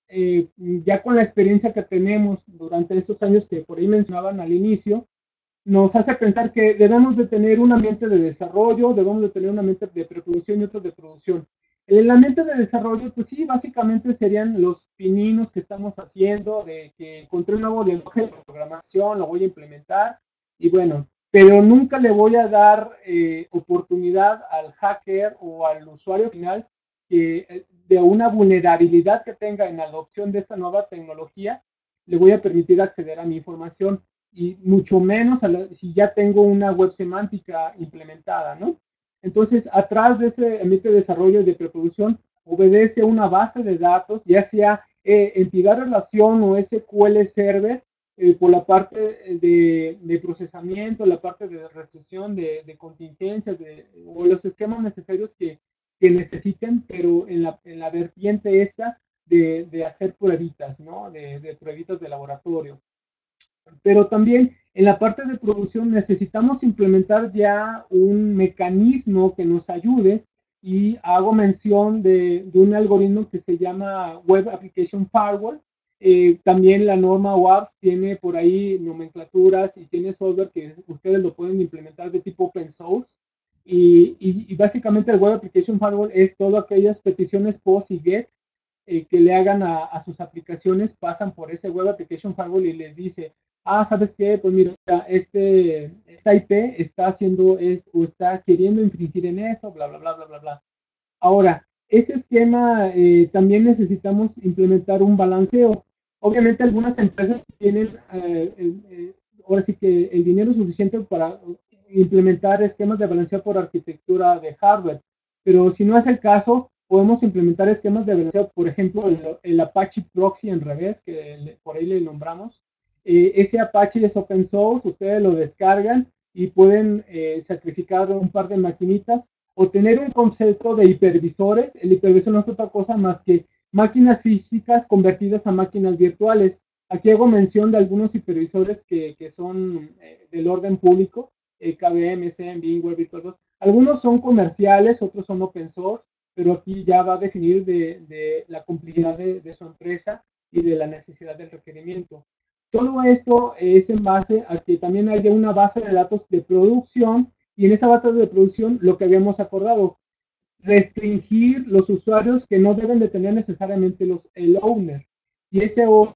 ya con la experiencia que tenemos durante estos años que por ahí mencionaban al inicio, nos hace pensar que debemos de tener un ambiente de desarrollo, debemos de tener un ambiente de preproducción y otro de producción. El ambiente de desarrollo, pues sí, básicamente serían los pininos que estamos haciendo, de que encontré un nuevo lenguaje de programación, lo voy a implementar, y bueno, pero nunca le voy a dar oportunidad al hacker o al usuario final de una vulnerabilidad que tenga en la adopción de esta nueva tecnología, le voy a permitir acceder a mi información y mucho menos si ya tengo una web semántica implementada, ¿no? Entonces, atrás de ese ambiente de desarrollo y de preproducción, obedece una base de datos, ya sea entidad relación o SQL Server, por la parte de procesamiento, la parte de restricción de contingencias o los esquemas necesarios que necesiten, pero en la vertiente esta de hacer pruebitas, ¿no? De pruebitas de laboratorio. Pero también en la parte de producción necesitamos implementar ya un mecanismo que nos ayude y hago mención de un algoritmo que se llama Web Application Firewall. También la norma WAPS tiene por ahí nomenclaturas y tiene software que ustedes lo pueden implementar de tipo open source. Y básicamente el Web Application Firewall es todas aquellas peticiones POST y GET que le hagan a sus aplicaciones, pasan por ese Web Application Firewall y les dice, ¿sabes qué? Pues mira, esta IP está haciendo esto, o está queriendo infringir en esto, bla, bla, bla, bla, bla, bla. Ahora, ese esquema también necesitamos implementar un balanceo. Obviamente algunas empresas tienen ahora sí que el dinero suficiente para implementar esquemas de balanceo por arquitectura de hardware, pero si no es el caso, podemos implementar esquemas de balanceo, por ejemplo, el Apache Proxy en revés, que por ahí le nombramos. Ese Apache es open source, ustedes lo descargan y pueden sacrificar un par de maquinitas o tener un concepto de hipervisores. El hipervisor no es otra cosa más que máquinas físicas convertidas a máquinas virtuales. Aquí hago mención de algunos hipervisores que son del orden público, KVM, SEM, VMware, VirtualBox. Algunos son comerciales, otros son open source, pero aquí ya va a definir de la complejidad de su empresa y de la necesidad del requerimiento. Todo esto es en base a que también haya una base de datos de producción y en esa base de producción lo que habíamos acordado, restringir los usuarios que no deben de tener necesariamente el owner. Y ese owner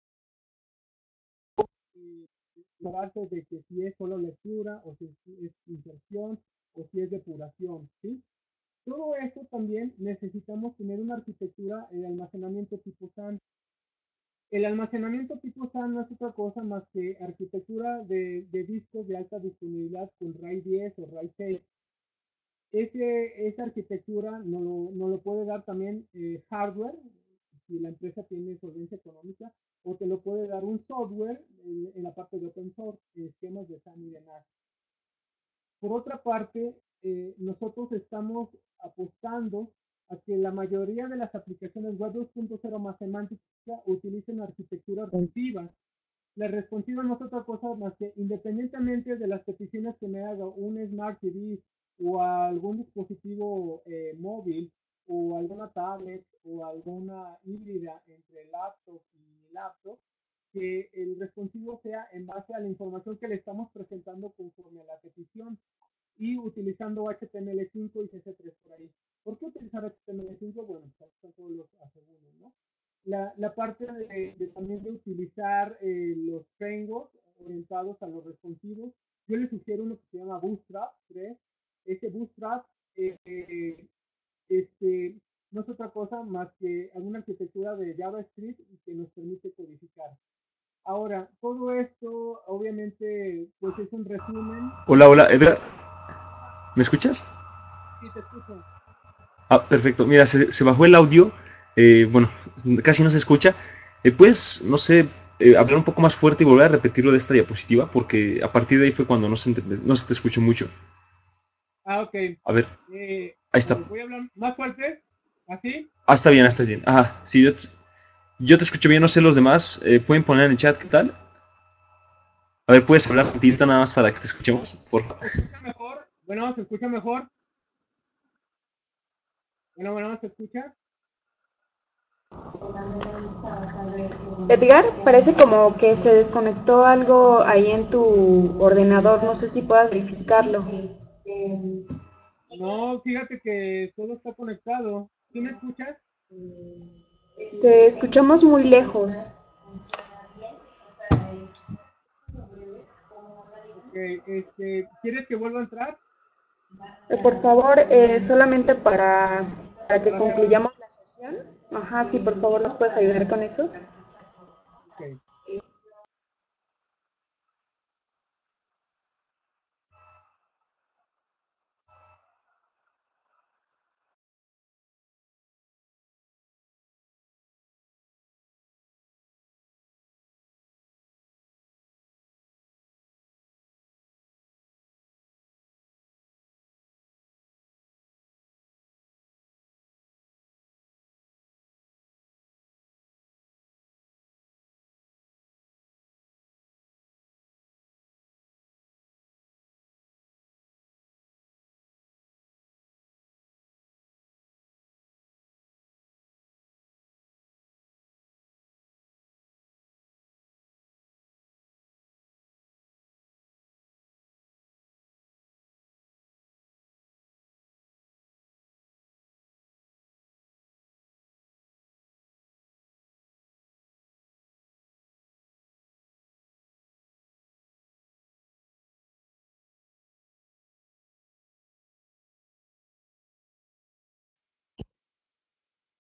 de que si es solo lectura o si es inserción o si es depuración, ¿sí? Todo esto también necesitamos tener una arquitectura de almacenamiento tipo SAN. El almacenamiento tipo SAN no es otra cosa más que arquitectura de discos de alta disponibilidad con RAID 10 o RAID 6. Esa arquitectura no lo puede dar también hardware, si la empresa tiene solvencia económica, o te lo puede dar un software en la parte de open source, esquemas de SAN y demás. Por otra parte, nosotros estamos apostando a que la mayoría de las aplicaciones web 2.0 más semántica utilicen arquitectura responsiva. La responsiva no es otra cosa más que independientemente de las peticiones que me haga un Smart TV o algún dispositivo móvil o alguna tablet o alguna híbrida entre laptop y laptop, que el responsivo sea en base a la información que le estamos presentando conforme a la petición y utilizando HTML5 y CC3 por ahí. ¿Por qué utilizar HTML5? Bueno, pues están todos los asegúros, ¿no? La parte también de utilizar los frameworks orientados a los responsivos, yo les sugiero uno que se llama Bootstrap 3. Ese Bootstrap no es otra cosa más que alguna arquitectura de JavaScript que nos permite codificar. Ahora, todo esto, obviamente, pues es un resumen. Hola, hola, Edgar. ¿Me escuchas? Sí, te escucho. Perfecto. Mira, se bajó el audio. Bueno, casi no se escucha. ¿Puedes, no sé, hablar un poco más fuerte y volver a repetirlo de esta diapositiva? Porque a partir de ahí fue cuando no se te escuchó mucho. Ok. A ver, ahí está. Voy a hablar más fuerte. ¿Así? Está bien, está bien. Ajá, sí, yo te escucho bien, no sé los demás. ¿Pueden poner en el chat qué tal? A ver, ¿puedes hablar un poquito nada más para que te escuchemos, por favor? ¿Se escucha mejor? Bueno, ¿se escucha mejor? Bueno, ¿se escucha? Edgar, parece como que se desconectó algo ahí en tu ordenador. No sé si puedas verificarlo. No, fíjate que todo está conectado. ¿Sí me escuchas? Te escuchamos muy lejos. Ok, ¿quieres que vuelva a entrar? Por favor, solamente para que concluyamos la sesión. Ajá, sí, por favor, ¿nos puedes ayudar con eso? Ok.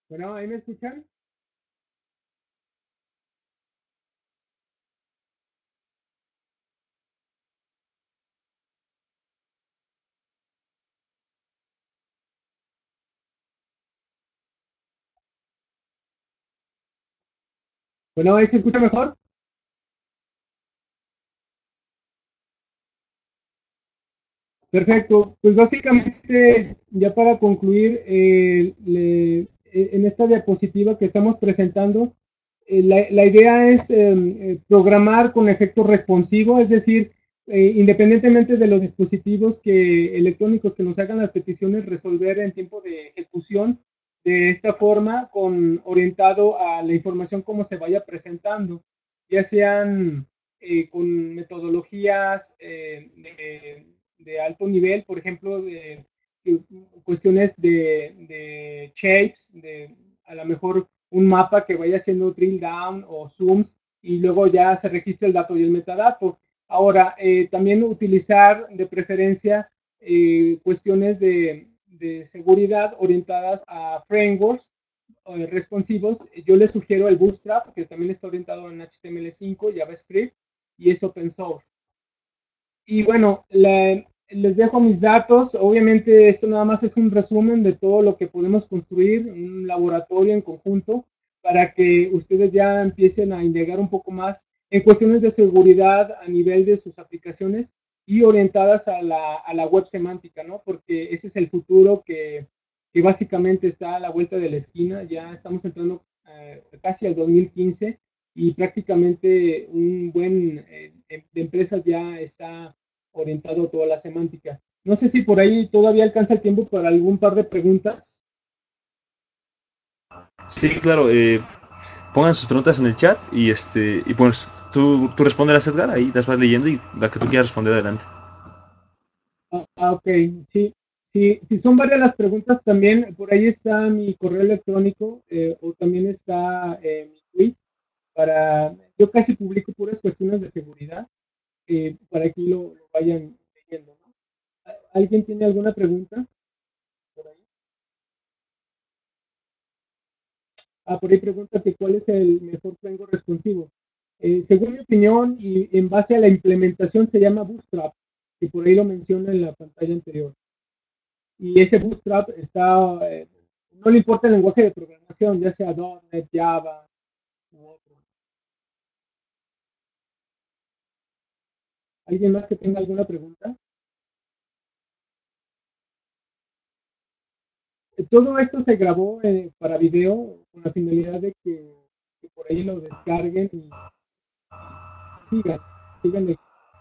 Bueno, ¿ahí me escuchan? Bueno, ¿ahí se escucha mejor? Perfecto, pues básicamente ya para concluir, en esta diapositiva que estamos presentando, la idea es programar con efecto responsivo, es decir, independientemente de los dispositivos electrónicos que nos hagan las peticiones, resolver en tiempo de ejecución de esta forma, orientado a la información como se vaya presentando, ya sean con metodologías de alto nivel, por ejemplo, de cuestiones de shapes, a lo mejor un mapa que vaya haciendo drill down o zooms y luego ya se registra el dato y el metadato. Ahora, también utilizar de preferencia cuestiones de seguridad orientadas a frameworks responsivos. Yo les sugiero el Bootstrap, que también está orientado en HTML5, JavaScript y es open source. Y bueno, les dejo mis datos. Obviamente esto nada más es un resumen de todo lo que podemos construir, un laboratorio en conjunto, para que ustedes ya empiecen a indagar un poco más en cuestiones de seguridad a nivel de sus aplicaciones y orientadas a la web semántica, ¿no? Porque ese es el futuro que básicamente está a la vuelta de la esquina. Ya estamos entrando casi al 2015 y prácticamente un buen de empresas ya está orientado a toda la semántica. No sé si por ahí todavía alcanza el tiempo para algún par de preguntas. Sí, claro, pongan sus preguntas en el chat y pues tú responderás, Edgar, ahí las vas leyendo y la que tú quieras responder adelante. Ok, sí. Si son varias las preguntas, también por ahí está mi correo electrónico o también está mi tweet. Yo casi publico puras cuestiones de seguridad para que lo vayan leyendo, ¿no? ¿Alguien tiene alguna pregunta por ahí? Por ahí pregunta que cuál es el mejor framework responsivo. Según mi opinión y en base a la implementación se llama Bootstrap, que por ahí lo menciona en la pantalla anterior. Y ese Bootstrap no le importa el lenguaje de programación, ya sea .NET, Java u otro. ¿Alguien más que tenga alguna pregunta? Todo esto se grabó para video con la finalidad de que por ahí lo descarguen y sigan, sigan.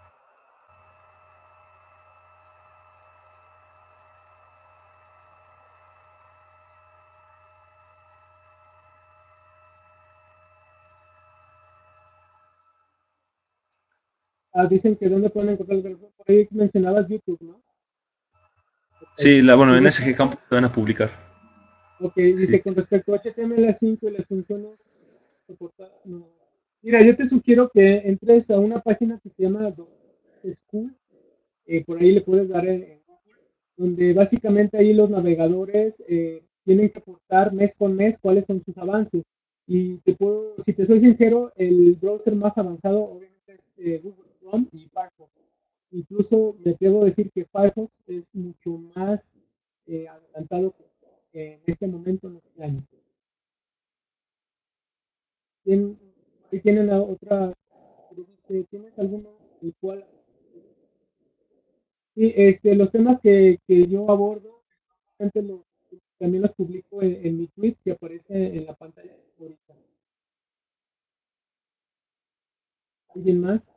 Dicen que dónde pueden encontrar el grafo. Por ahí mencionabas YouTube, ¿no? Okay. Sí, bueno, en SG Campus te van a publicar. Ok, dice Sí. con respecto a HTML5 y las funciones soportadas. No. Mira, yo te sugiero que entres a una página que se llama School, por ahí le puedes dar en Google, donde básicamente ahí los navegadores tienen que aportar mes con mes cuáles son sus avances. Y si te soy sincero, el browser más avanzado obviamente es Google Chrome y Firefox. Incluso me atrevo a decir que Firefox es mucho más adelantado en este momento en este año. Ahí tienen la otra, dice, ¿tienes alguno el cual? Sí, los temas que yo abordo, también los publico en mi tweet que aparece en la pantalla ahorita. ¿Alguien más?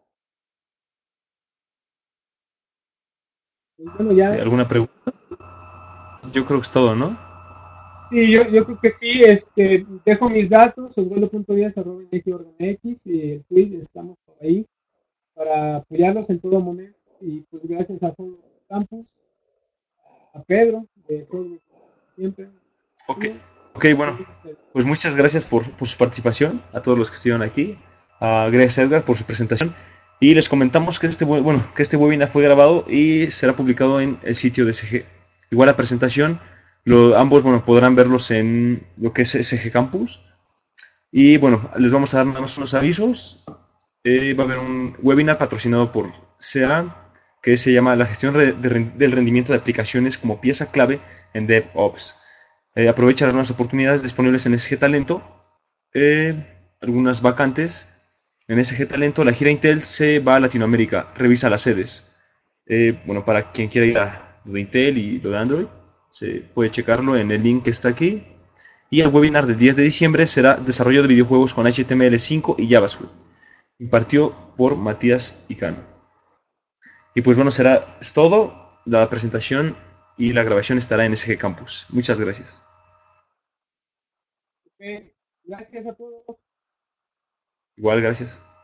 Pues bueno, ya. ¿Alguna pregunta? Yo creo que es todo, ¿no? Sí, yo creo que sí. Dejo mis datos, osvaldo.díaz@organx y el tweet, estamos por ahí para apoyarlos en todo momento. Y pues gracias a Software Campus, a Pedro, de Software siempre. Ok, bueno, pues muchas gracias por su participación, a todos los que estuvieron aquí, gracias Edgar por su presentación, y les comentamos que que este webinar fue grabado y será publicado en el sitio de SG. Igual la presentación Ambos, bueno, podrán verlos en lo que es SG Campus. Y bueno, les vamos a dar nada más unos avisos. Va a haber un webinar patrocinado por SEA que se llama La gestión del rendimiento de aplicaciones como pieza clave en DevOps. Aprovecha las nuevas oportunidades disponibles en SG Talento. Algunas vacantes. En SG Talento, la gira Intel se va a Latinoamérica. Revisa las sedes. Bueno, para quien quiera ir a lo de Intel y lo de Android, se puede checarlo en el link que está aquí. Y el webinar del 10 de diciembre será Desarrollo de videojuegos con HTML5 y JavaScript, impartido por Matías Icano. Y pues bueno, es todo. La presentación y la grabación estará en SG Campus. Muchas gracias. Gracias a todos. Igual, gracias.